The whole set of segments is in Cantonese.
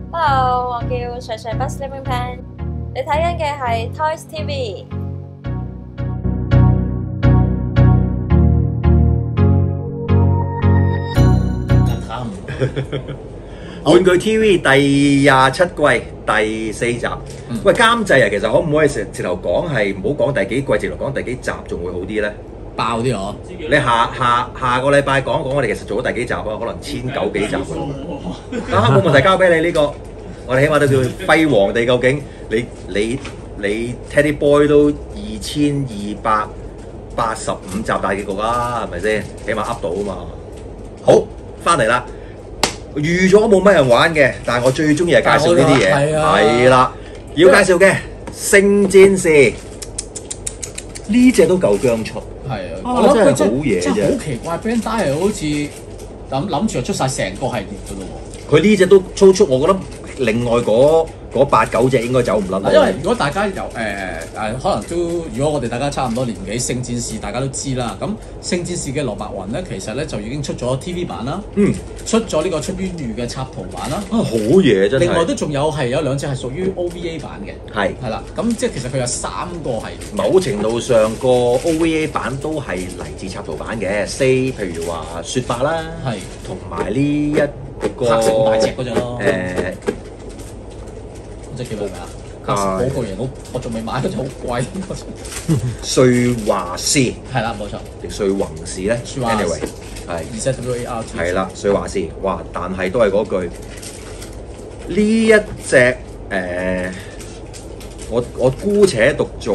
Hello，我叫水水 Bus Slimming Pan，你睇緊嘅係 Toys TV。 玩具 TV 第27季第4集。喂，監製啊，其實可唔可以直頭講係唔好講第幾季，直頭講第幾集仲會好啲咧？ 爆啲我！ 你下個禮拜講我哋其實做咗第幾集啊？可能1900幾集啊！冇問題，交俾你呢個，我哋起碼都叫輝煌地。究竟你 Teddy Boy 都2285集大結局啦，係咪先？起碼噏到啊嘛。好，翻嚟啦。預咗冇乜人玩嘅，但係我最中意係介紹呢啲嘢，係啦，要介紹嘅聖戰士呢隻都夠姜出， 係啊， 我覺得真係好嘢啫， 真係好奇怪 ，Bandai 係好似諗住就出晒成個系列㗎咯喎。 佢呢隻都粗出，我覺得另外嗰8、9隻應該走唔甩。 因為如果大家有可能都，如果我哋大家差唔多年紀，聖戰士大家都知啦。咁聖戰士嘅羅伯雲咧，其實咧就已經出咗 TV 版啦，出咗呢個出淵魚嘅插圖版啦。 好嘢真係。 另外都仲有有兩隻係屬於 OVA 版嘅，係啦。咁即係其實佢有3個系列。某程度上個 OVA 版都係嚟自插圖版嘅，譬如話雪白啦，係同埋呢一個黑色大隻嗰隻咯。即係叫咩名啊？嗰個嘢我仲未買，嗰隻好貴。 瑞華士係啦，冇錯。 定瑞宏士咧 ？Anyway 係。 ZWART 係啦，瑞華士，哇！但係都係嗰句，呢一隻我姑且讀做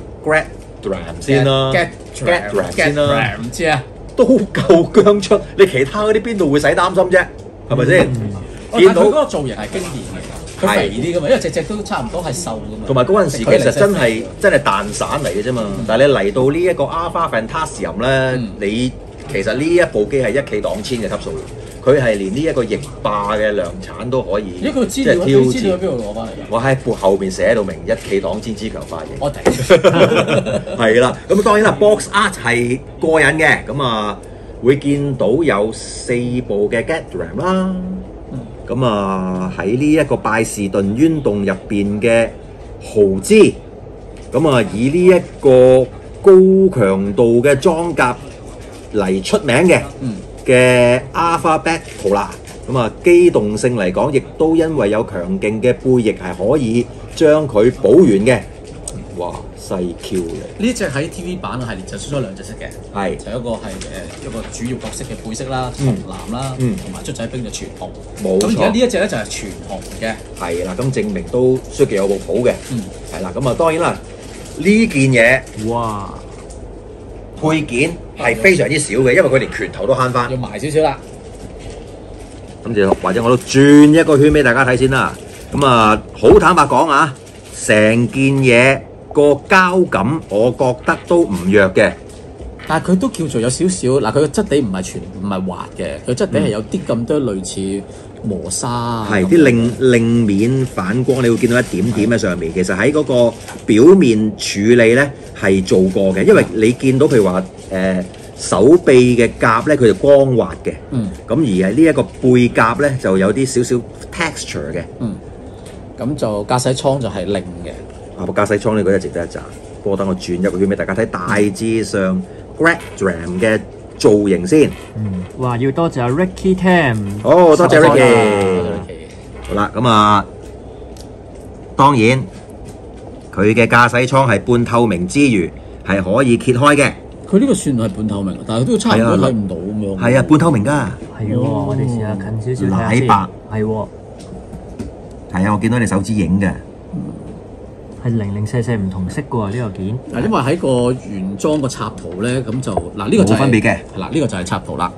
Gradram 先啦 ，Gradram 先啦， 唔知啊， 都夠姜出。你其他嗰啲邊度會使擔心啫？係咪先？ 見到嗰個造型係經典嘅。佢肥啲噶嘛，因為隻都差唔多係瘦噶嘛。 同埋嗰陣時其實真係蛋散嚟嘅啫嘛。但係你嚟到呢一個 Alpha Fantasium 咧，你其實呢一部機係一騎擋千嘅級數，佢係連呢一個翼霸嘅量產都可以。 呢個資料喺邊度攞翻嚟㗎？ 我喺背後邊寫到明一騎擋千之強化型。 我頂。 係啦，咁當然啦 ，box art 係過癮嘅，咁啊會見到有4部嘅 Gradram 啦。咁啊喺呢一個拜士頓淵洞入邊嘅豪茲，咁啊以呢一個高強度嘅裝甲嚟出名嘅Alpha Battle，咁啊機動性嚟講，亦都因為有強勁嘅背翼係可以將佢補完嘅。哇！細 Q 嘅呢隻喺 TV 版系列就出咗2隻色嘅， 係就一個係一個主要角色嘅配色啦，紅藍啦，同埋卒仔兵就全紅。 冇錯。 咁而家呢一隻咧就係全紅嘅。 係啦，咁證明都需要有部譜嘅。係啦，咁啊當然啦，呢件嘢哇配件係非常之少嘅，因為佢連拳頭都慳翻。 要埋少少啦。 咁就或者我都轉一個圈俾大家睇先啦。咁啊，好坦白講啊，成件嘢個膠感，我覺得都唔弱嘅。 但係佢都叫做有少少嗱，佢個質地唔係滑嘅，佢質地係有啲咁多類似磨砂。 係啲令面反光，你會見到一點點喺上面。其實喺嗰個表面處理咧係做過嘅，因為你見到譬如話手臂嘅甲咧，佢就光滑嘅。咁而係呢一個背甲咧就有啲少少 texture 嘅。 咁就駕駛艙就係令嘅。 個駕駛艙呢個一直都一紮，不過等我轉一個圈俾大家睇，大致上 Gradram 嘅造型先。 哇！要多謝 Ricky Tam。 好，多謝 Ricky。好啦，咁啊，當然佢嘅駕駛艙係半透明之餘係可以揭開嘅。 佢呢個算係半透明，但係都差唔多睇唔到咁樣。 係啊，半透明㗎。 係喎，我哋試下近少少睇下奶白。 係喎。 係啊，我見到你手指影嘅。 係零零四四唔同色嘅喎，呢個件。 嗱，因為喺個原裝個插圖咧，咁就嗱呢個就冇分別嘅。 嗱呢個就係插圖啦。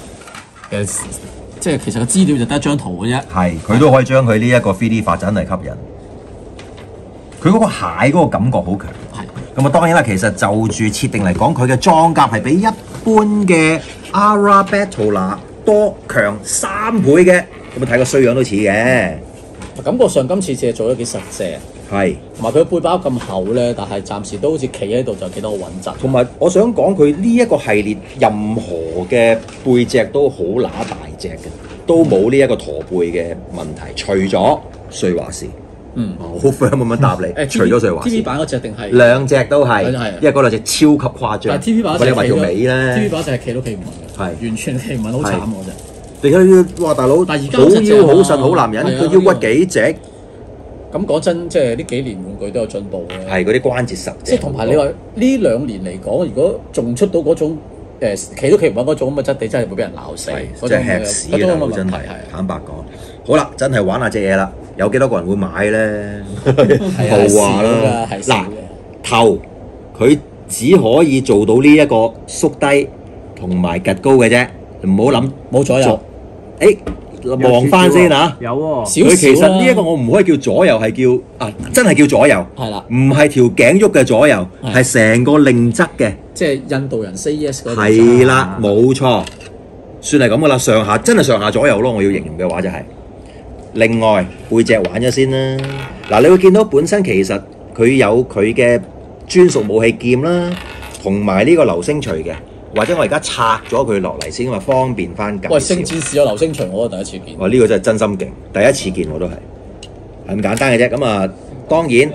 即係其實個資料就得一張圖嘅啫。 係，佢都可以將佢呢一個 3D 發展嚟吸引。佢嗰個蟹嗰個感覺好強。係。咁啊，當然啦，其實就住設定嚟講，佢嘅裝甲係比一般嘅 Alpha Battle 多強3倍嘅。咁啊，睇個衰樣都似嘅。 感覺上今次只係做得幾實淨。 係， 同埋佢背包咁厚咧，但係暫時都好似企喺度就幾多好穩陣。 同埋我想講佢呢一個系列任何嘅背脊都好乸大隻嘅，都冇呢一個駝背嘅問題，除咗瑞華士。好 firm 咁樣答你，除咗瑞華士 TV 版嗰隻定係兩隻都係， 係因為嗰兩隻超級誇張。 但 TV 版我哋話條尾咧 ，TV 版就係企都企唔穩嘅， 係完全企唔穩，好慘嗰隻。 你睇哇，大佬好但而家腰好實好男人， 係啊個腰骨幾直， 咁講真，即係呢幾年玩具都有進步嘅。 係嗰啲關節實。 即係同埋你話呢2年嚟講，如果仲出到嗰種企都企唔穩嗰種咁嘅質地，真係會俾人鬧死。 即係吃屎嘅啦，真係。坦白講，好啦，真係玩下隻嘢啦。有幾多個人會買咧？豪華啦，嗱頭佢只可以做到呢一個縮低同埋趌高嘅啫，唔好諗冇左右。 誒望翻先嚇， 有喎， 佢其實呢一個我唔可以叫左右，係叫真係叫左右， 係啦， 唔係條頸喐嘅左右，係成個另側嘅， 即係印度人 say yes 嗰啲。 係啦，冇錯，算係咁噶啦，上下真係上下左右咯，我要形容嘅話就係。另外背脊玩咗先啦，嗱你會見到本身其實佢有佢嘅專屬武器劍啦，同埋呢個流星錘嘅，或者我而家拆咗佢落嚟先，因為方便翻介紹。 喂，聖戰士有流星錘，我都第一次見。 哇！呢個真係真心勁，第一次見我都係咁簡單嘅啫。咁啊，當然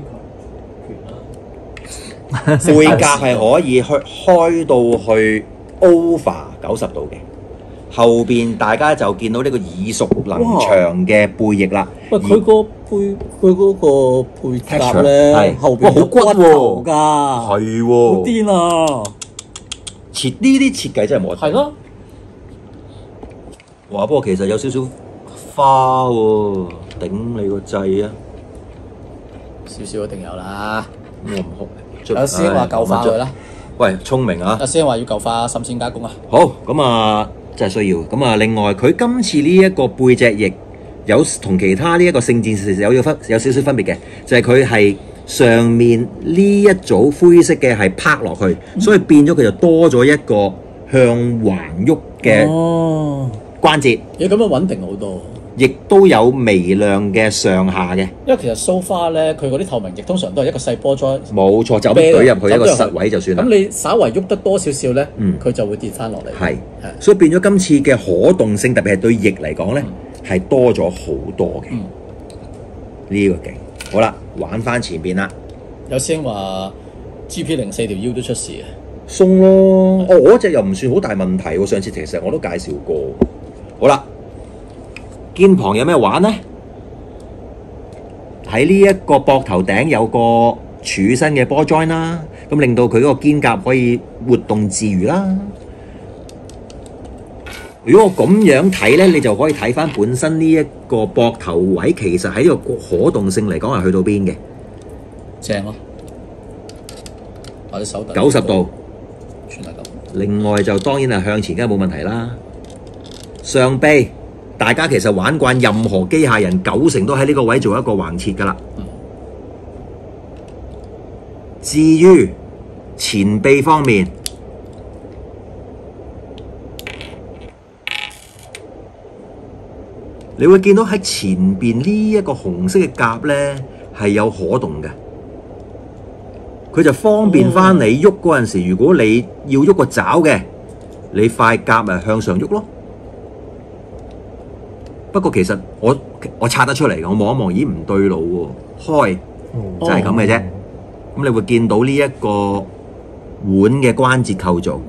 背甲係可以開到去 over 90度嘅。後邊大家就見到呢個耳熟能詳嘅背翼啦。 喂，佢嗰個背甲咧，後邊好骨喎， 㗎， 係喎， 好癲啊！ 呢啲設計真係冇得。 係咯。 哇！不過其實有少少花喎，頂你個掣啊！ 少少一定有啦。 我唔好。 有師兄話舊化佢啦。 喂，聰明啊！ 有師兄話要舊化滲線加工啊。 好，咁啊。真係需要咁啊！另外，佢今次呢一個背脊翼有同其他呢一個聖戰士有少少分別嘅，就係佢係上面呢一組灰色嘅係拍落去，所以變咗佢就多咗一個向橫喐嘅關節。 你咁樣穩定好多， 亦都有微量嘅上下嘅。 因為其實 so far 咧，佢嗰啲透明翼通常都係一個細波裝。 冇錯，就咁舉入去一個實位就算啦。 咁你稍為喐得多少少咧，佢就會跌翻落嚟。 係，所以變咗今次嘅可動性，特別係對翼嚟講咧，係多咗好多嘅。呢個勁。好啦，玩翻前邊啦。 有師兄話 GP04條腰都出事啊， 鬆咯。我嗰隻又唔算好大問題喎。上次其實我都介紹過。好啦。肩膀有咩玩呢？喺呢一個膊頭頂有個柱身嘅波 join 啦，咁令到佢嗰個肩胛可以活動自如啦。如果我咁樣睇呢，你就可以睇翻本身呢一個膊頭位，其實喺呢個可動性嚟講係去到邊嘅？ 正咯，或者手 90度， 全係咁。 另外就當然係向前，梗係冇問題啦。上臂。大家其實玩慣任何機械人，90%都喺呢個位做一個橫切㗎啦。至於前臂方面，你會見到喺前邊呢一個紅色嘅甲咧係有可動嘅，佢就方便翻你喐嗰陣時，如果你要喐個爪嘅，你塊甲咪向上喐咯。不過其實我拆得出嚟嘅，我望一望，咦唔對路喎，開就係咁嘅啫。咁你會見到呢一個腕嘅關節構造。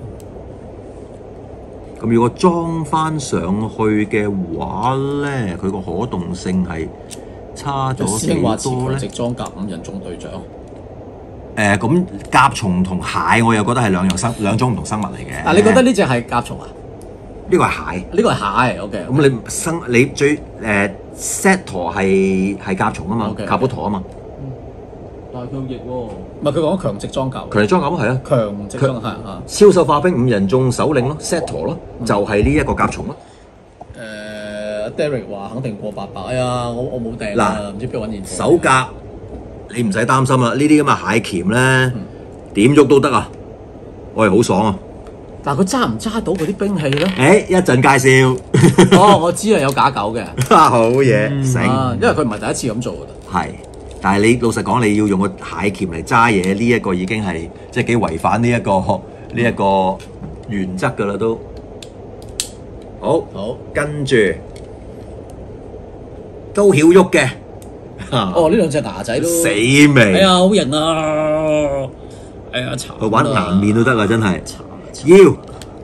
咁如果裝翻上去嘅話咧，佢個可動性係差咗幾多咧？ 直裝甲5人中隊長。 咁甲蟲同蟹，我又覺得係兩種唔同生物嚟嘅。 但你覺得呢隻係甲蟲啊？ 呢個係蟹， 呢個係蟹 ，OK。 咁你最Setor 係甲蟲啊嘛，卡布陀啊嘛。 但係佢翼喎，唔係佢講強直裝甲。 強直裝甲係啊， 強直裝係啊。 超獸化兵5人眾首領咯 ，Setor 咯，就係呢一個甲蟲咯。 Derek 話肯定過800，哎呀，我冇訂啦，唔知邊度揾現貨。 手甲你唔使擔心啦，呢啲咁嘅蟹鉗咧點喐都得啊，我係好爽啊！ 但係佢揸唔揸到嗰啲兵器咧？ 一陣介紹。 哦，我知啊，有假狗嘅。 好嘢，醒。 因為佢唔係第一次咁做㗎。 係，但係你老實講，你要用個蟹鉗嚟揸嘢，呢一個已經係即係幾違反呢一個原則㗎啦都。好，跟住都曉喐嘅。 哦，呢兩隻牙仔都死哎未？ 呀，好型啊！哎呀，慘啊！ 去玩顏面都得啊，真係。 慘腰，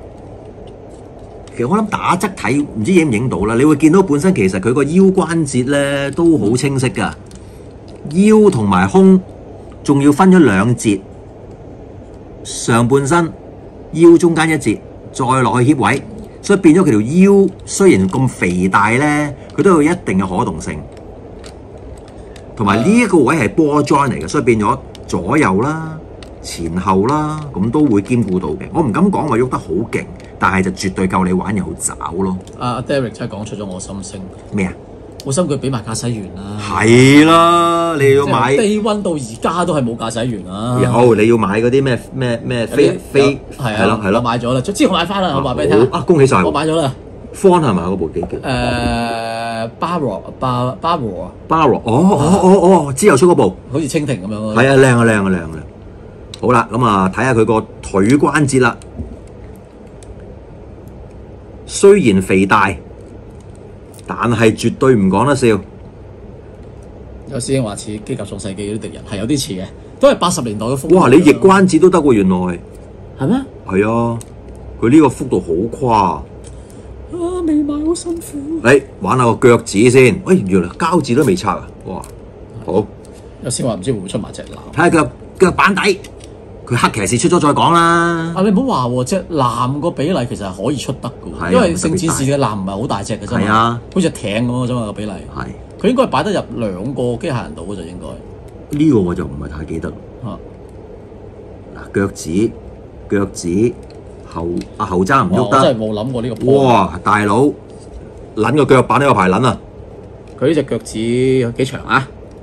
其實我諗打側睇唔知影唔影到啦，你會見到本身其實佢個腰關節咧都好清晰㗎，腰同埋胸仲要分咗兩節，上半身腰中間一節，再落去 hip 位，所以變咗佢條腰雖然咁肥大咧，佢都有一定嘅可動性，同埋呢一個位係波 joint 嚟嘅，所以變咗左右啦。前後啦，咁都會兼顧到嘅。我唔敢講話喐得好勁，但係就絕對夠你玩有爪咯。 阿 Derek 真係講出咗我心聲。 咩啊？ 我心佢俾埋駕駛員啦。 係啦，你要買低溫到而家都係冇駕駛員啦。 有你要買嗰啲咩飛係咯，我買咗啦，之後買翻啦，我話俾你聽。 啊，恭喜晒！ 我買咗啦。 Fawn 係咪嗰部機叫 Barrow， 哦，之後出嗰部， 好似蜻蜓咁樣。 係啊，靚啊！好啦，咁啊睇下佢個腿關節啦。雖然肥大，但係絕對唔講得笑。 有師兄話似機甲創世紀嗰啲敵人，係有啲似嘅，都係80年代嘅風格。 哇！你逆關節都得喎，原來係咩？ 係啊，佢呢個幅度好誇。 啊，未買好辛苦。 你玩下個腳趾先，喂，原來膠紙都未拆啊！哇，好。 有師兄話唔知會唔會出埋隻藍。 睇下腳板底。佢黑騎士出咗再講啦。 啊，你唔好話喎，隻藍個比例其實係可以出得嘅喎，因為聖戰士嘅藍唔係好大隻嘅啫嘛。係啊，好似艇咁嘅啫嘛個比例。係。佢應該係擺得入2個機械人度嘅就應該。 呢個我就唔係太記得。嗱，腳趾後踭唔喐得。 我真係冇諗過呢個。 哇，大佬，撚個腳板都有排撚啊！ 佢呢隻腳趾有幾長啊？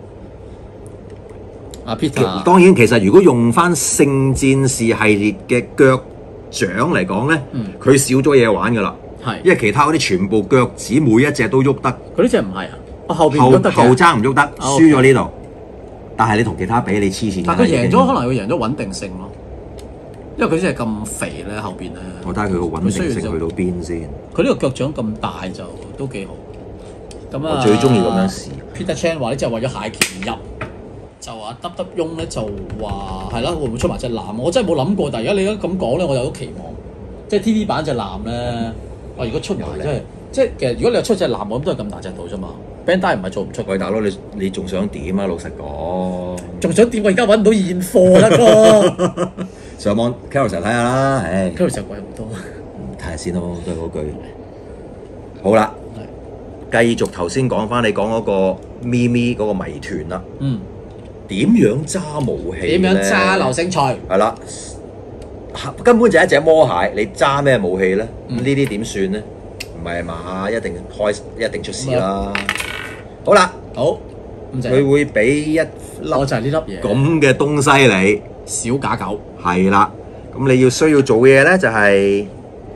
阿 Peter， 當然其實如果用翻聖戰士系列嘅腳掌嚟講咧，佢少咗嘢玩噶啦。係，因為其他嗰啲全部腳趾每一隻都喐得。 佢呢隻唔係啊，後踭唔喐得嘅。 後踭唔喐得，輸咗呢度。但係你同其他比，你黐線。 但佢贏咗，可能會贏咗穩定性咯。因為佢真係咁肥咧，後邊咧。 我睇下佢個穩定性去到邊先。 佢呢個腳掌咁大就都幾好。咁啊， 我最中意咁樣試。 Peter Chan 話呢隻係為咗蟹鉗入。就話得翁咧就話係啦，會唔會出埋隻藍？我真係冇諗過，但係而家你而家咁講咧，我有啲期望。即係 TV 版隻藍咧，如果出埋即係其實如果你話出隻藍，我諗都係咁大隻度啫嘛。Bandai 唔係做唔出。喂，大佬你仲想點啊？老實講，仲想點？我而家揾唔到現貨啦哥。上網 Carousel 睇下啦，唉 Carousel 貴好多。睇下先咯，都係嗰句。好啦，繼續頭先講翻你講嗰個咪咪嗰個謎團啦。點樣揸武器？點樣揸流星錘？係啦，根本就係一隻魔蟹，你揸咩武器咧？咁呢啲點算咧？唔係嘛，一定出事啦！好啦，好，佢會俾一粒，我就係呢粒嘢咁嘅東西你小假狗係啦。咁你需要做嘅嘢咧就係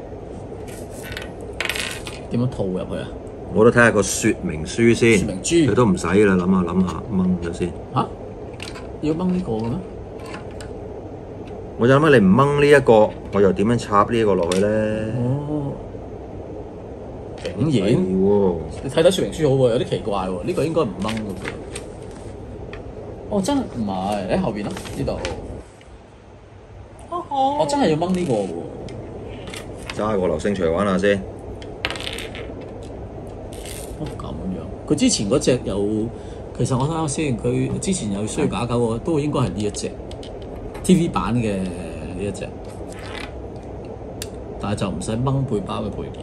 點樣套入去啊？我都睇下個說明書先，說明書佢都唔使啦，諗下掹咗先嚇。要掹呢個嘅咩？我就諗你唔掹呢一個，我又點樣插呢個落去咧？哦，竟然喎！你睇睇說明書好喎，有啲奇怪喎。呢個應該唔掹嘅喎。哦，真係唔係喺後邊咯，呢度。我真係要掹呢個喎。揸個流星錘玩下先。哦，咁樣。佢之前嗰隻有。其實我睇下先，佢之前有需要假狗喎，都應該係呢一隻 TV 版嘅呢一隻，但係就唔使掹背包嘅配件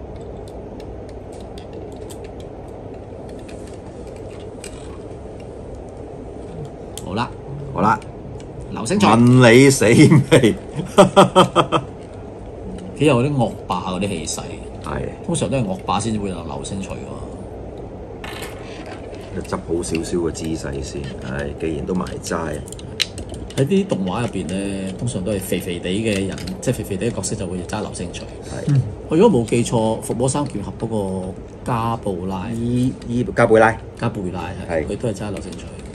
嘅。好啦，流星錘問你死未？幾有啲惡霸嗰啲氣勢，係通常都係惡霸先會有流星錘㗎。執好少少嘅姿勢先，係既然都埋齋，喺啲動畫入邊咧，通常都係肥肥地嘅人，即係肥肥地嘅角色就會揸流星錘。係，我如果冇記錯，《伏魔三劍俠》嗰個加布拉，加貝拉係，佢都係揸流星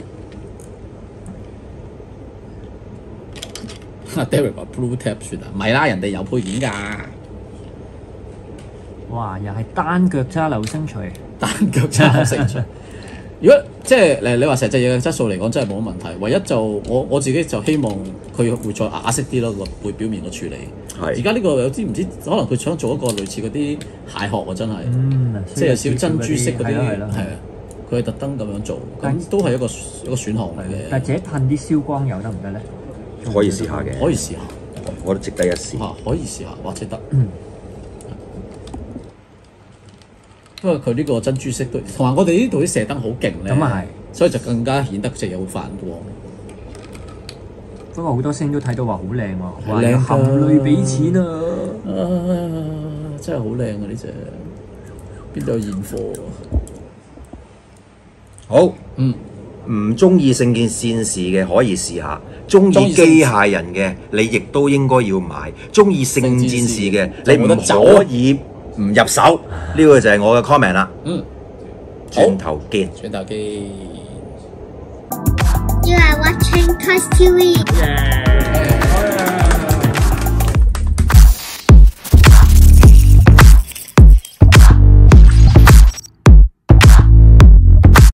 錘。Derek 話 Blue Tap 算啊，唔係啦，人哋有配件㗎。哇！又係單腳揸流星錘，單腳揸流星錘。 如果即係你話成隻嘢嘅質素嚟講，真係冇乜問題。唯一就我自己就希望佢會再啞色啲咯，個背表面個處理。而家呢個有啲唔知，可能佢想做一個類似嗰啲蟹殼喎，真係，即係有少少珍珠色嗰啲，係啊，佢係特登咁樣做，咁都係一個選項嚟嘅。 但係自己噴啲燒光油得唔得咧？ 可以試下嘅， 可以試下， 我都值得一試。 可以試下，或者得。不過佢呢個珍珠色都，同埋我哋呢度啲射燈好勁咧， 咁啊係， 所以就更加顯得隻嘢好反光。 不過好多聲都睇到話好靚喎， 話含淚俾錢啊！ 真係好靚啊！呢隻邊度有現貨？ 好，唔中意聖劍戰士嘅可以試下，中意機械人嘅你亦都應該要買，中意聖戰士嘅你唔可以唔入手。呢個就係我嘅 comment 啦。轉頭見。 轉頭見。 You are watching Toys TV.